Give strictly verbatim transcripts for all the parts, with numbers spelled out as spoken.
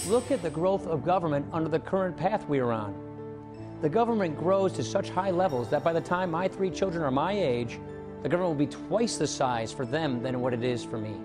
Look at the growth of government under the current path we are on. The government grows to such high levels that by the time my three children are my age, the government will be twice the size for them than what it is for me.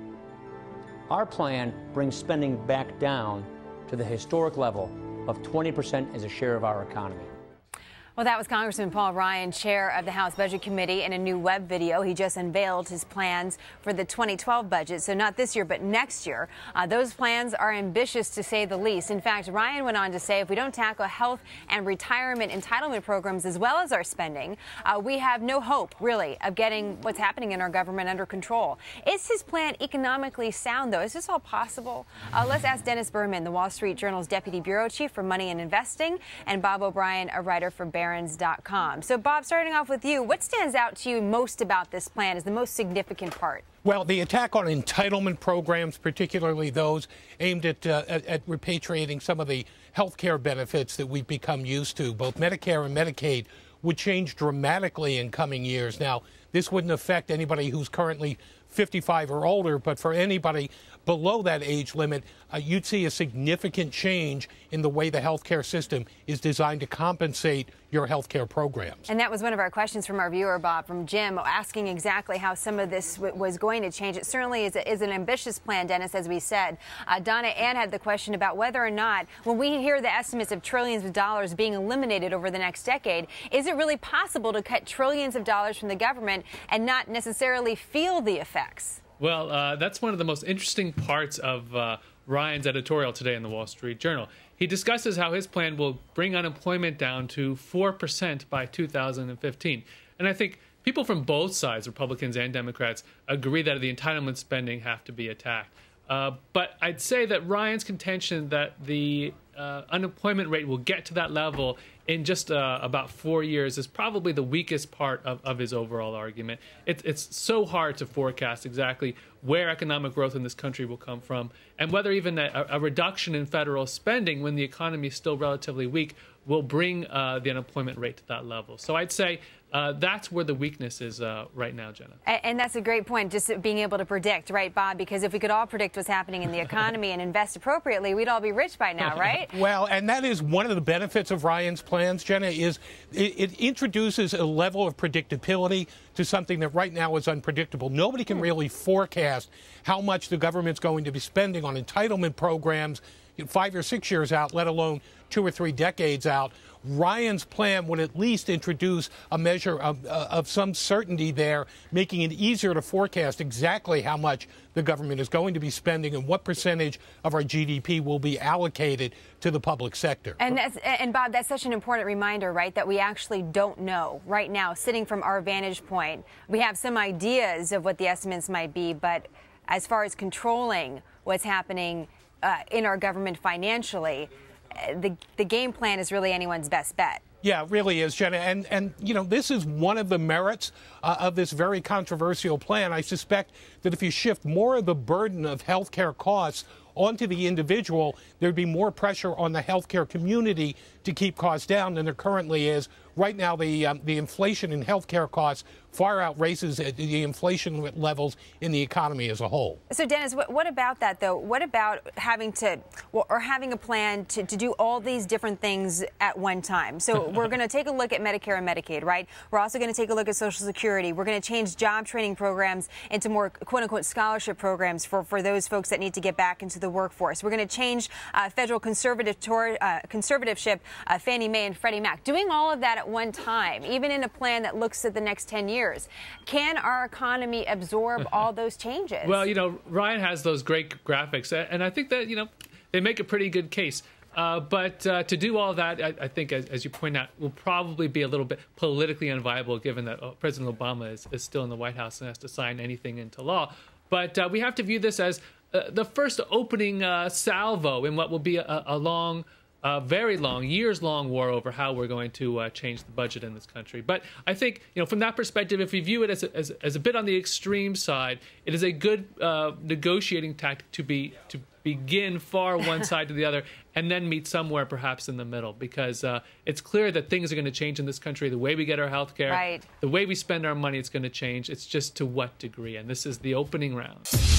Our plan brings spending back down to the historic level of twenty percent as a share of our economy. Well, that was Congressman Paul Ryan, chair of the House Budget Committee. In a new web video, he just unveiled his plans for the twenty twelve budget. So not this year, but next year. Uh, those plans are ambitious, to say the least. In fact, Ryan went on to say if we don't tackle health and retirement entitlement programs as well as our spending, uh, we have no hope, really, of getting what's happening in our government under control. Is his plan economically sound, though? Is this all possible? Uh, let's ask Dennis Berman, the Wall Street Journal's deputy bureau chief for money and investing, and Bob O'Brien, a writer for Barron's dot com. So, Bob, starting off with you, what stands out to you most about this plan as the most significant part? Well, the attack on entitlement programs, particularly those aimed at, uh, at, at repatriating some of the health care benefits that we've become used to, both Medicare and Medicaid, would change dramatically in coming years. Now, this wouldn't affect anybody who's currently fifty-five or older, but for anybody below that age limit, uh, you'd see a significant change in the way the healthcare system is designed to compensate your healthcare programs. And that was one of our questions from our viewer, Bob, from Jim, asking exactly how some of this w was going to change. It certainly is, a, is an ambitious plan, Dennis, as we said. Uh, Donna Ann had the question about whether or not, when we hear the estimates of trillions of dollars being eliminated over the next decade, is it really possible to cut trillions of dollars from the government and not necessarily feel the effects? Well, uh, that's one of the most interesting parts of uh, Ryan's editorial today in the Wall Street Journal. He discusses how his plan will bring unemployment down to four percent by two thousand fifteen. And I think people from both sides, Republicans and Democrats, agree that the entitlement spending have to be attacked. Uh, but I'd say that Ryan's contention that the uh, unemployment rate will get to that level in just uh, about four years is probably the weakest part of, of his overall argument. It, it's so hard to forecast exactly where economic growth in this country will come from and whether even a, a reduction in federal spending when the economy is still relatively weak will bring uh, the unemployment rate to that level. So I'd say uh, that's where the weakness is uh, right now, Jenna. And, and that's a great point, just being able to predict, right, Bob? Because if we could all predict what's happening in the economy and invest appropriately, we'd all be rich by now, right? Well, and that is one of the benefits of Ryan's plans, Jenna, is it, it introduces a level of predictability to something that right now is unpredictable. Nobody can really forecast how much the government's going to be spending on entitlement programs five or six years out, let alone two or three decades out. Ryan's plan would at least introduce a measure of, uh, of some certainty there, making it easier to forecast exactly how much the government is going to be spending and what percentage of our G D P will be allocated to the public sector. And, that's, and Bob, that's such an important reminder, right, that we actually don't know right now, sitting from our vantage point. We have some ideas of what the estimates might be, but as far as controlling what's happening Uh, in our government financially, uh, the, the game plan is really anyone's best bet. Yeah, it really is, Jenna. And, and you know, this is one of the merits uh, of this very controversial plan. I suspect that if you shift more of the burden of health care costs onto the individual, there'd be more pressure on the healthcare community to keep costs down than there currently is. Right now, the um, the inflation in healthcare costs far outraces the inflation levels in the economy as a whole. So, Dennis, what, what about that, though? What about having to, well, or having a plan to, to do all these different things at one time? So we're going to take a look at Medicare and Medicaid, right? We're also going to take a look at Social Security. We're going to change job training programs into more, quote-unquote, scholarship programs for, for those folks that need to get back into the workforce. We're going to change uh, federal conservative uh, conservativeship, uh, Fannie Mae and Freddie Mac. Doing all of that at one time, even in a plan that looks at the next ten years. Can our economy absorb all those changes? Well, you know, Ryan has those great graphics, and I think that, you know, they make a pretty good case. Uh, but uh, to do all that, I, I think, as, as you point out, will probably be a little bit politically unviable, given that uh, President Obama is, is still in the White House and has to sign anything into law. But uh, we have to view this as uh, the first opening uh, salvo in what will be a, a long a very long, years-long war over how we're going to uh, change the budget in this country. But I think, you know, from that perspective, if we view it as a, as, as a bit on the extreme side, it is a good uh, negotiating tactic to be to begin far one side to the other and then meet somewhere perhaps in the middle, because uh, it's clear that things are going to change in this country. The way we get our health care, right, the way we spend our money, it's going to change. It's just to what degree, and this is the opening round.